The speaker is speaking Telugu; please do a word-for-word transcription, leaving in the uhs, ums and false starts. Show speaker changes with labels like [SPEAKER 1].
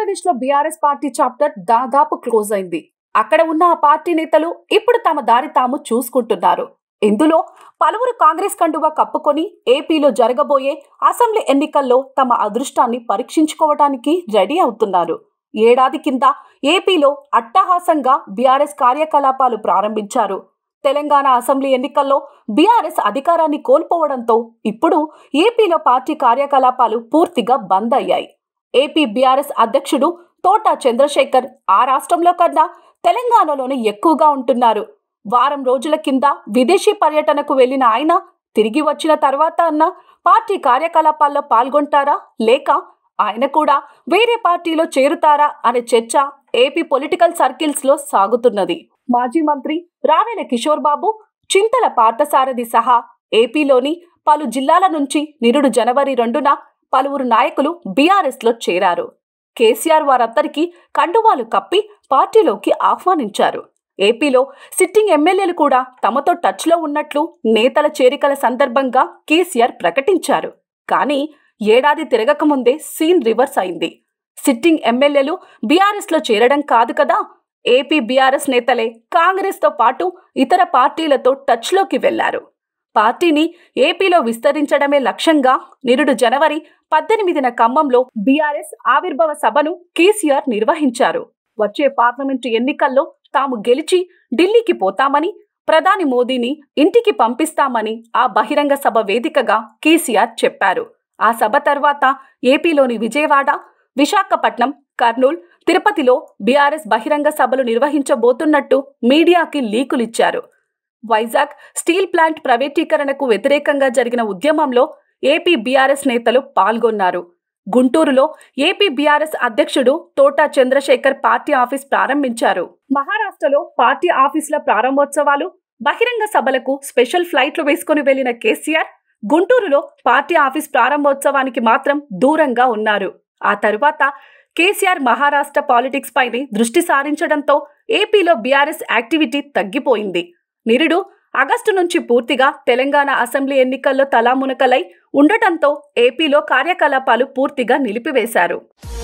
[SPEAKER 1] ఆంధ్రప్రదేశ్ లో బీఆర్ఎస్ పార్టీ చాప్టర్ దాదాపు క్లోజ్ అయింది. అక్కడ ఉన్న ఆ పార్టీ నేతలు ఇప్పుడు తమ దారి తాము చూసుకుంటున్నారు. ఇందులో పలువురు కాంగ్రెస్ కండువా కప్పుకొని ఏపీలో జరగబోయే అసెంబ్లీ ఎన్నికల్లో తమ అదృష్టాన్ని పరీక్షించుకోవడానికి రెడీ అవుతున్నారు. ఏడాది కింద ఏపీలో అట్టహాసంగా బీఆర్ఎస్ కార్యకలాపాలు ప్రారంభించారు. తెలంగాణ అసెంబ్లీ ఎన్నికల్లో బీఆర్ఎస్ అధికారాన్ని కోల్పోవడంతో ఇప్పుడు ఏపీలో పార్టీ కార్యకలాపాలు పూర్తిగా బంద్ అయ్యాయి. ఏపీ బీఆర్ఎస్ అధ్యక్షుడు తోట చంద్రశేఖర్ ఆ రాష్ట్రంలో కన్నా తెలంగాణలోనే ఎక్కువగా ఉంటున్నారు. వారం రోజుల కింద విదేశీ పర్యటనకు వెళ్లిన ఆయన తిరిగి వచ్చిన తర్వాత అన్న పార్టీ కార్యకలాపాల్లో పాల్గొంటారా లేక ఆయన కూడా వేరే పార్టీలో చేరుతారా అనే చర్చ ఏపీ పొలిటికల్ సర్కిల్స్ లో సాగుతున్నది. మాజీ మంత్రి రావెల కిషోర్ బాబు, చింతల పార్థసారథి సహా ఏపీలోని పలు జిల్లాల నుంచి నిరుడు జనవరి రెండున పలువురు నాయకులు బీఆర్ఎస్ లో చేరారు. కేసీఆర్ వారందరికీ కండువాలు కప్పి పార్టీలోకి ఆహ్వానించారు. ఏపీలో సిట్టింగ్ ఎమ్మెల్యేలు కూడా తమతో టచ్ లో ఉన్నట్లు నేతల చేరికల సందర్భంగా కేసీఆర్ ప్రకటించారు. కానీ ఏడాది తిరగకముందే సీన్ రివర్స్ అయింది. సిట్టింగ్ ఎమ్మెల్యేలు బీఆర్ఎస్ లో చేరడం కాదు కదా, ఏపీ బీఆర్ఎస్ నేతలే కాంగ్రెస్ తో పాటు ఇతర పార్టీలతో టచ్ లోకి వెళ్లారు. పార్టీని ఏపీలో విస్తరించడమే లక్ష్యంగా నిరుడు జనవరి పద్దెనిమిదిన ఖమ్మంలో బీఆర్ఎస్ ఆవిర్భావ సభను కేసీఆర్ నిర్వహించారు. వచ్చే పార్లమెంటు ఎన్నికల్లో తాము గెలిచి ఢిల్లీకి పోతామని, ప్రధాని మోదీని ఇంటికి పంపిస్తామని ఆ బహిరంగ సభ వేదికగా కేసీఆర్ చెప్పారు. ఆ సభ తర్వాత ఏపీలోని విజయవాడ, విశాఖపట్నం, కర్నూలు, తిరుపతిలో బీఆర్ఎస్ బహిరంగ సభలు నిర్వహించబోతున్నట్టు మీడియాకి లీకులిచ్చారు. వైజాగ్ స్టీల్ ప్లాంట్ ప్రైవేటీకరణకు వ్యతిరేకంగా జరిగిన ఉద్యమంలో ఏపీ బీఆర్ఎస్ నేతలు పాల్గొన్నారు. గుంటూరులో ఏపీ బీఆర్ఎస్ అధ్యక్షుడు తోట చంద్రశేఖర్ పార్టీ ఆఫీస్ ప్రారంభించారు. మహారాష్ట్రలో పార్టీ ఆఫీసుల ప్రారంభోత్సవాలు, బహిరంగ సభలకు స్పెషల్ ఫ్లైట్లు వేసుకుని వెళ్లిన కేసీఆర్ గుంటూరులో పార్టీ ఆఫీస్ ప్రారంభోత్సవానికి మాత్రం దూరంగా ఉన్నారు. ఆ తరువాత కేసీఆర్ మహారాష్ట్ర పాలిటిక్స్ పైనే దృష్టి సారించడంతో ఏపీలో బీఆర్ఎస్ యాక్టివిటీ తగ్గిపోయింది. నిరుడు ఆగస్టు నుంచి పూర్తిగా తెలంగాణ అసెంబ్లీ ఎన్నికల్లో తలామునకలై ఉండటంతో ఏపీలో కార్యకలాపాలు పూర్తిగా నిలిపివేశారు.